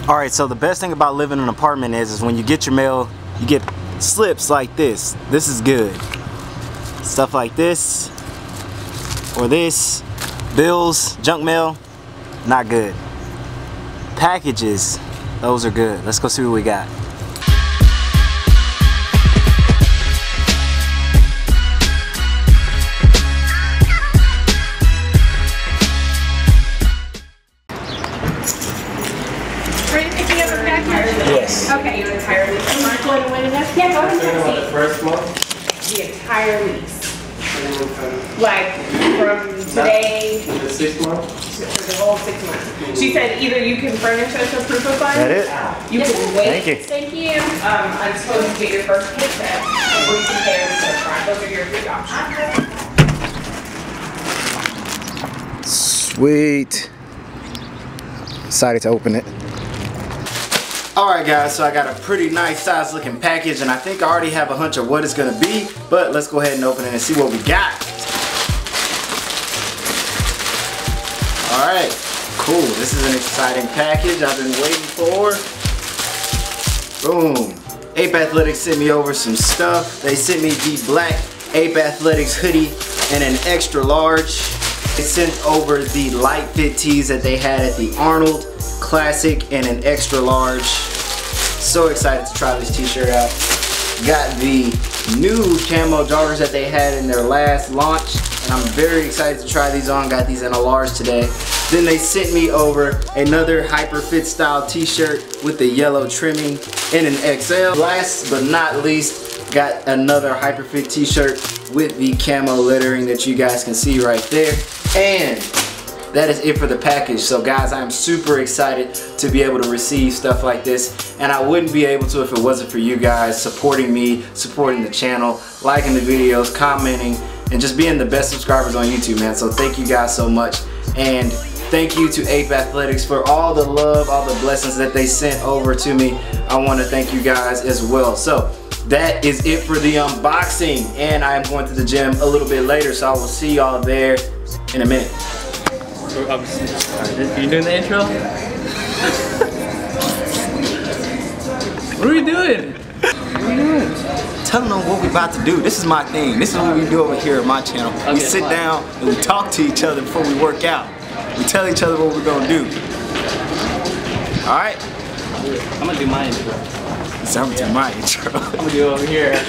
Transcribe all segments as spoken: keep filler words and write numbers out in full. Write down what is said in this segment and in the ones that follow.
Alright, so the best thing about living in an apartment is, is when you get your mail, you get slips like this. This is good. Stuff like this, or this, bills, junk mail, not good. Packages, those are good. Let's go see what we got. Yes. Okay, you entirely. Yeah, go ahead and see. The first month? The entire lease. Like from today. The sixth month? For the whole six months. She said either you can furnish us a proof of funds. That it? You can wait. Thank you. Thank you. Um, until you get your first paycheck, or you can pay us upfront. Those are your three options. Sweet. Excited to open it. Alright guys, so I got a pretty nice size looking package, and I think I already have a hunch of what it's going to be, but let's go ahead and open it and see what we got. Alright, cool. This is an exciting package I've been waiting for. Boom. Ape Athletics sent me over some stuff. They sent me the black Ape Athletics hoodie and an extra large. They sent over the light fit tees that they had at the Arnold Classic and an extra large. So excited to try this t-shirt out. Got the new camo joggers that they had in their last launch, and I'm very excited to try these on. Got these in a large today. Then they sent me over another hyper fit style t-shirt with the yellow trimming in an X L. Last but not least, got another hyper fit t-shirt with the camo lettering that you guys can see right there. And that is it for the package. So guys, I'm super excited to be able to receive stuff like this, and I wouldn't be able to if it wasn't for you guys supporting me, supporting the channel, liking the videos, commenting, and just being the best subscribers on YouTube, man. So thank you guys so much, and thank you to Ape Athletics for all the love, all the blessings that they sent over to me. I want to thank you guys as well. So that is it for the unboxing, and I am going to the gym a little bit later, so I will see y'all there in a minute. Are you doing the intro? What are we doing? What are we doing? Telling them what we about to do. This is my thing. This is what we do over here at my channel. Okay, we sit fine. down and we talk to each other before we work out. We tell each other what we're gonna do. Alright? I'm gonna do my intro. So I'm gonna do my intro. I'm gonna do it over here.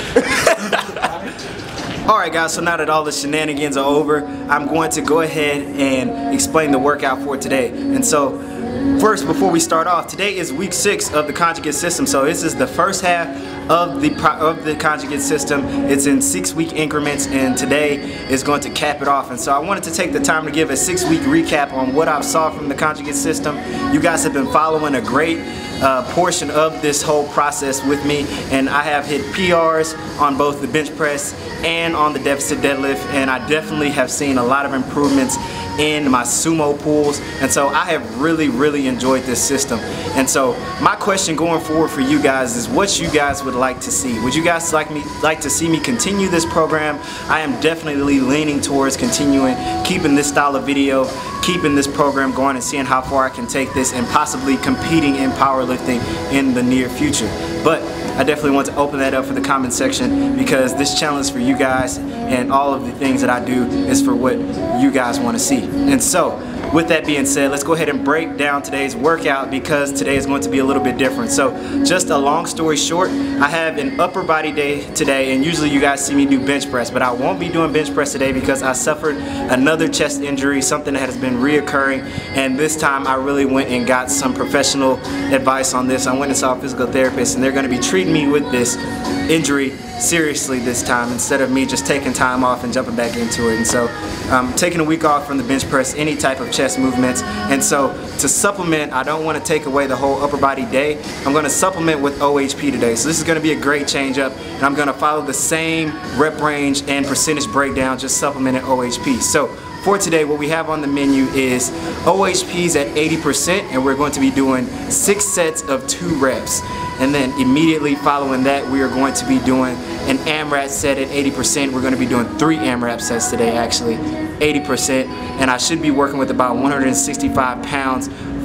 Alright guys, so now that all the shenanigans are over, I'm going to go ahead and explain the workout for today. And so, first, before we start off, today is week six of the conjugate system. So this is the first half of the of the conjugate system. It's in six week increments, and today is going to cap it off. And so I wanted to take the time to give a six week recap on what I saw from the conjugate system. You guys have been following a great uh, portion of this whole process with me, and I have hit P Rs on both the bench press and on the deficit deadlift, and I definitely have seen a lot of improvements in my sumo pulls, and so I have really really enjoyed this system. And so my question going forward for you guys is what you guys would like to see. Would you guys like me like to see me continue this program? I am definitely leaning towards continuing keeping this style of video, keeping this program going, and seeing how far I can take this, and possibly competing in powerlifting in the near future. But I definitely want to open that up for the comment section, because this channel is for you guys, and all of the things that I do is for what you guys want to see. And so, with that being said, let's go ahead and break down today's workout, because today is going to be a little bit different. So, just a long story short, I have an upper body day today, and usually you guys see me do bench press, but I won't be doing bench press today because I suffered another chest injury, something that has been reoccurring, and this time I really went and got some professional advice on this. I went and saw a physical therapist, and they're going to be treating me with this injury seriously this time, instead of me just taking time off and jumping back into it. And so I'm taking a week off from the bench press, any type of chest movements. And so to supplement, I don't want to take away the whole upper body day. I'm going to supplement with O H P today. So this is going to be a great change up, and I'm going to follow the same rep range and percentage breakdown, just supplementing O H P. So for today, what we have on the menu is O H Ps at eighty percent, and we're going to be doing six sets of two reps. And then immediately following that, we are going to be doing an AMRAP set at eighty percent. We're going to be doing three AMRAP sets today, actually, eighty percent. And I should be working with about one hundred sixty-five pounds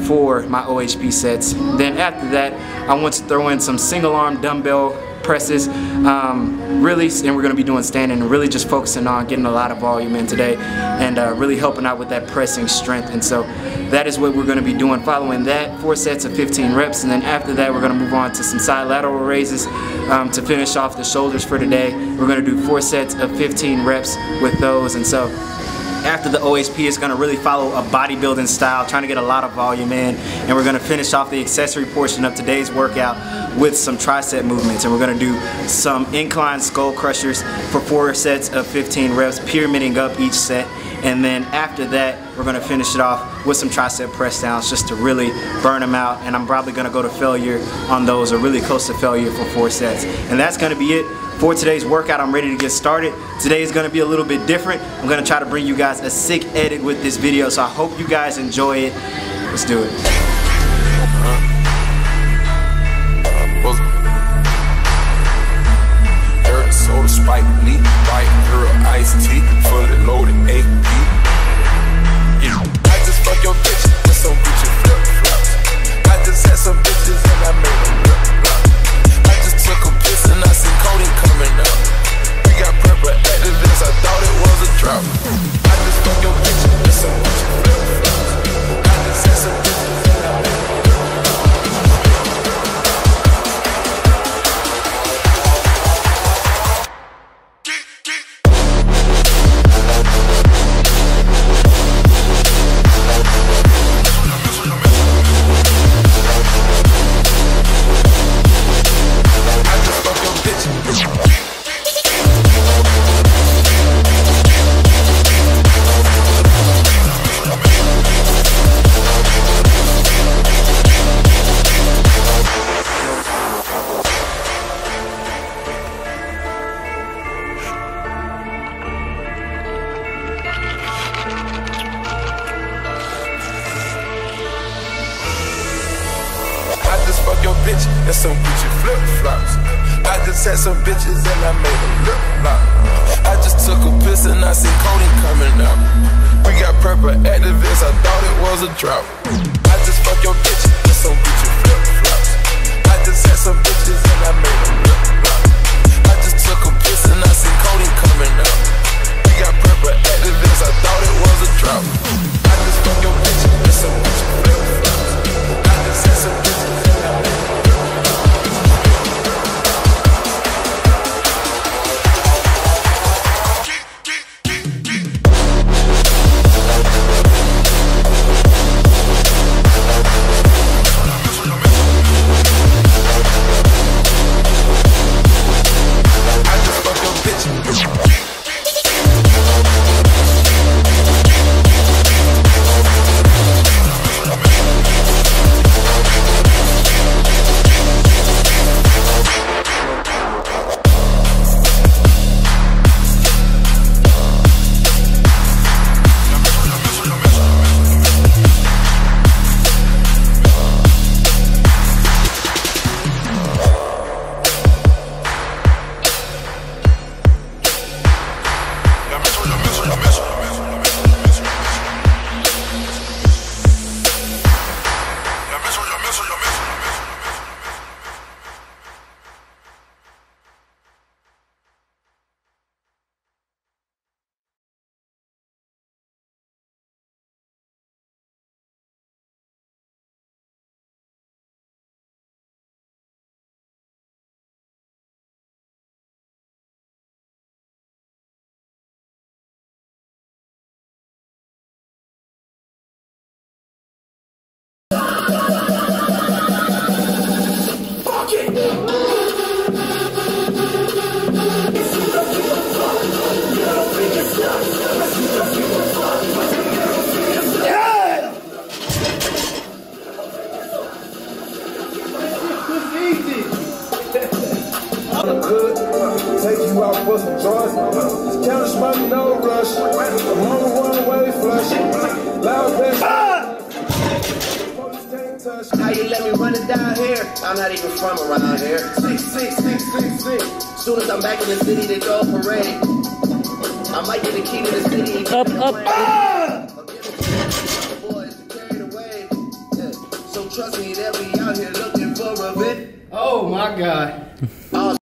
for my O H P sets. Then after that, I want to throw in some single arm dumbbell presses, um, really, and we're going to be doing standing and really just focusing on getting a lot of volume in today and uh, really helping out with that pressing strength. And so that is what we're going to be doing. Following that, four sets of fifteen reps, and then after that we're going to move on to some side lateral raises um, to finish off the shoulders for today. We're going to do four sets of fifteen reps with those. And so after the O H P, it's going to really follow a bodybuilding style, trying to get a lot of volume in, and we're going to finish off the accessory portion of today's workout with some tricep movements, and we're going to do some incline skull crushers for four sets of fifteen reps, pyramiding up each set, and then after that we're going to finish it off with some tricep press downs just to really burn them out, and I'm probably going to go to failure on those, or really close to failure for four sets. And that's going to be it for today's workout. I'm ready to get started. Today is going to be a little bit different. I'm going to try to bring you guys a sick edit with this video, so I hope you guys enjoy it. Let's do it. Soda, Spike, Lee, white girl, iced tea, fully loaded A P. Yeah. I just fuck your bitch, and some bitches flip flops. I just had some bitches and I made them flip flop. I just took a piss and I seen codeine coming up. We got purple activists, I thought it was a drop. I just fuck your bitch, and some bitches flip flops. I just had some bitches and I made them flip flops. Fuck your bitch and some Gucci flip flops. I just had some bitches and I made them lip lock. I just took a piss and I seen codeine coming up. We got purple activists, I thought it was a drought. I just fuck your bitch and some Gucci flip flops. I just had some bitches and I made them lip lock. I just took a piss and I seen codeine coming up. We got purple activists, I thought it was a drought. I just fuck your bitch and some Gucci flip flops. I just had some bitches. Take you out for some joys. Count money, no rush. I'm on the one way flush. Loud bass. How you let me run it down here? I'm not even from around here. Six, six, six, six, six. Soon as I'm back in the city, they go parade. I might get the key to the city. Up, up. Ah! Boys carried away. Yeah. trust me, they'll be out here looking for a bit. Oh my God. Oh,